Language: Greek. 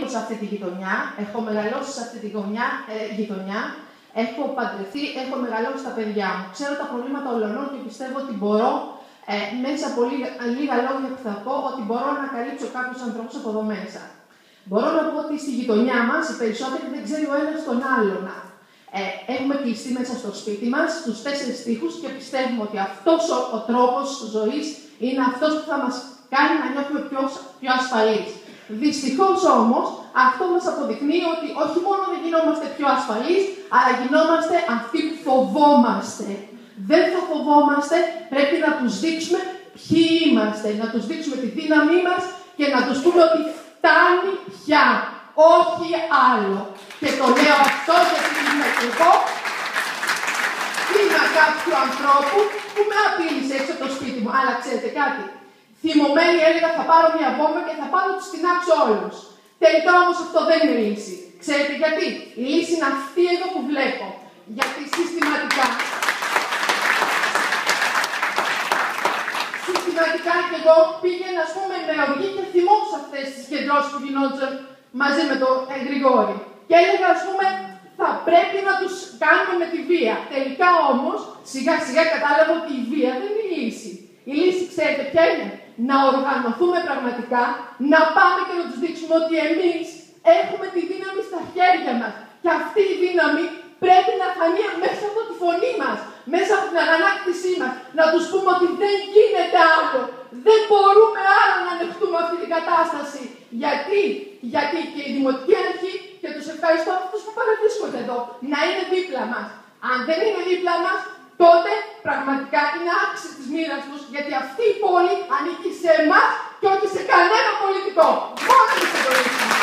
σε αυτή τη γειτονιά, έχω μεγαλώσει σε αυτή τη γειτονιά, έχω παντρευτεί, έχω μεγαλώσει τα παιδιά μου. Ξέρω τα προβλήματα όλων και πιστεύω ότι μπορώ, μέσα από λίγα λόγια που θα πω, ότι μπορώ να καλύψω κάποιους ανθρώπους από εδώ μέσα. Μπορώ να πω ότι στη γειτονιά μας οι περισσότεροι δεν ξέρει ο ένας τον άλλον. Έχουμε κλειστεί μέσα στο σπίτι μας, στους 4 τοίχους και πιστεύουμε ότι αυτός ο τρόπος ζωής είναι αυτός που θα μας κάνει να νιώθουμε πιο ασφαλείς. Δυστυχώς όμως, αυτό μας αποδεικνύει ότι όχι μόνο δεν γινόμαστε πιο ασφαλείς, αλλά γινόμαστε αυτοί που φοβόμαστε. Δεν θα φοβόμαστε, πρέπει να τους δείξουμε ποιοι είμαστε, να τους δείξουμε τη δύναμή μας και να τους πούμε ότι φτάνει πια, όχι άλλο. Και το λέω αυτό γιατί είμαι και εγώ θύμα κάποιου ανθρώπου που με απείλησε έξω από το σπίτι μου. Αλλά ξέρετε κάτι, θυμωμένη έλεγα θα πάρω μια βόμβα και θα πάρω τους τεινάξω όλους. Τελικά όμως αυτό δεν είναι λύση. Ξέρετε γιατί? Η λύση είναι αυτή εδώ που βλέπω. Γιατί συστηματικά και εγώ πήγαινα, ας πούμε, με οργή και θυμόντουσα αυτές τις κεντρώσεις που γινόντουσαν μαζί με τον Γρηγόρη. Και έλεγα, ας πούμε, θα πρέπει να τους κάνουμε με τη βία. Τελικά όμως, σιγά σιγά κατάλαβα ότι η βία δεν είναι η λύση. Η λύση, ξέρετε ποια είναι? Να οργανωθούμε πραγματικά, να πάμε και να τους δείξουμε ότι εμείς έχουμε τη δύναμη στα χέρια μας. Και αυτή η δύναμη πρέπει να φανεί μέσα από τη φωνή μας, μέσα από την αγανάκτησή μας. Να τους πούμε ότι δεν γίνεται άλλο. Δεν μπορούμε άλλο να ανεχτούμε αυτή την κατάσταση. Γιατί και η Δημοτική Αρχή, και τους ευχαριστώ αυτούς που παραβρίσκονται εδώ, να είναι δίπλα μας. Αν δεν είναι δίπλα μας, τότε πραγματικά είναι άξιοι της μοίρας τους, γιατί αυτή η πόλη ανήκει σε εμάς και όχι σε κανένα πολιτικό. Μόνο εμείς το βοηθήσουμε.